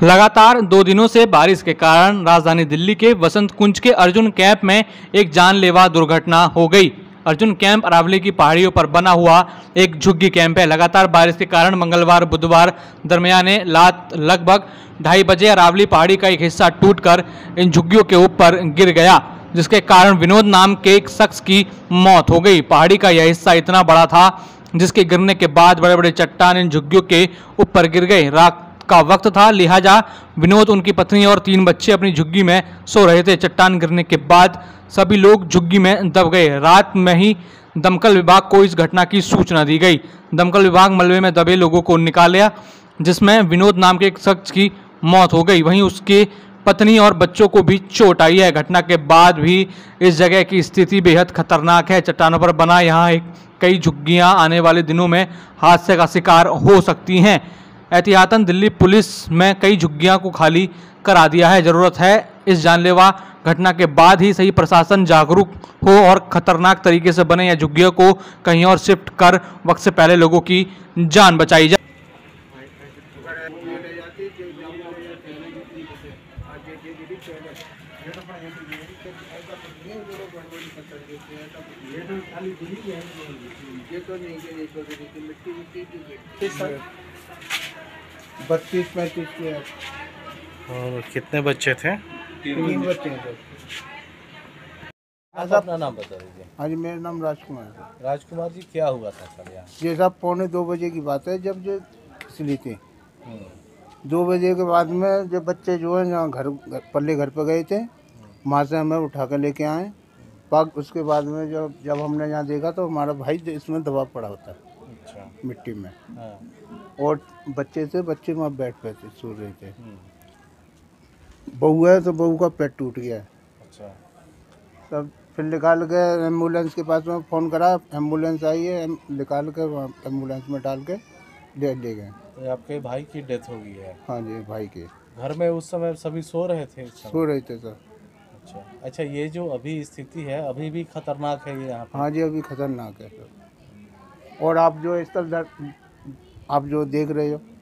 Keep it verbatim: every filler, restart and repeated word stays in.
लगातार दो दिनों से बारिश के कारण राजधानी दिल्ली के वसंत कुंज के अर्जुन कैंप में एक जानलेवा दुर्घटना हो गई। अर्जुन कैंप अरावली की पहाड़ियों पर बना हुआ एक झुग्गी कैंप है। लगातार बारिश के कारण मंगलवार बुधवार दरमियाने रात लगभग ढाई बजे अरावली पहाड़ी का एक हिस्सा टूटकर इन झुग्गियों के ऊपर गिर गया, जिसके कारण विनोद नाम के एक शख्स की मौत हो गई। पहाड़ी का यह हिस्सा इतना बड़ा था जिसके गिरने के बाद बड़े बड़े चट्टान इन झुग्गियों के ऊपर गिर गए। रात का वक्त था, लिहाजा विनोद, उनकी पत्नी और तीन बच्चे अपनी झुग्गी में सो रहे थे। चट्टान गिरने के बाद सभी लोग झुग्गी में दब गए। रात में ही दमकल विभाग को इस घटना की सूचना दी गई। दमकल विभाग मलबे में दबे लोगों को निकाला, जिसमें विनोद नाम के एक शख्स की मौत हो गई। वहीं उसके पत्नी और बच्चों को भी चोट आई है। घटना के बाद भी इस जगह की स्थिति बेहद खतरनाक है। चट्टानों पर बना यहाँ एक कई झुग्गियाँ आने वाले दिनों में हादसे का शिकार हो सकती हैं। एहतियातन दिल्ली पुलिस में कई झुग्गियां को खाली करा दिया है। जरूरत है इस जानलेवा घटना के बाद ही सही प्रशासन जागरूक हो और खतरनाक तरीके से बने या झुग्गियों को कहीं और शिफ्ट कर वक्त से पहले लोगों की जान बचाई जाए। बत्तीस पैंतीस के। और कितने बच्चे थे? तीन बच्चे थे। आप अपना नाम बता दीजिए। हाँ जी, मेरा नाम राजकुमार है। राजकुमार जी, क्या हुआ था कल यहाँ? ये सब पौने दो बजे की बात है, जब जो खिसली थी। दो बजे के बाद में जब बच्चे जो है यहाँ घर पल्ले घर पर गए थे, वहाँ से हमें उठा कर लेके आए। पाक उसके बाद में जब जब हमने यहाँ देखा तो हमारा भाई इसमें दबा पड़ा होता है। अच्छा। मिट्टी में। हाँ। और बच्चे थे, बच्चे वहाँ बैठ पे थे, सो रहे थे। बहू है तो बहू का पेट टूट गया है। अच्छा। तब फिर निकाल के एम्बुलेंस के पास में फ़ोन करा, एम्बुलेंस आई है, निकाल के वहाँ एम्बुलेंस में डाल के ले ले गए। तो आपके भाई की डेथ हो गई है? हाँ जी, भाई के। घर में उस समय सभी सो रहे थे? सो रहे थे सर। अच्छा अच्छा, ये जो अभी स्थिति है अभी भी खतरनाक है ये यहाँ पे? हाँ जी, अभी खतरनाक है सर। और आप जो स्थल आप जो देख रहे हो